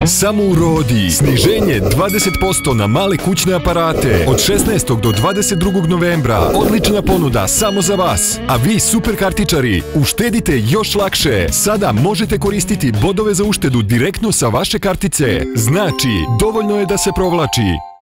Samo u Rodi. Sniženje 20% na male kućne aparate. Od 16. do 22. novembra. Odlična ponuda samo za vas. A vi super kartičari, uštedite još lakše. Sada možete koristiti bodove za uštedu direktno sa vaše kartice. Znači, dovoljno je da se provlači.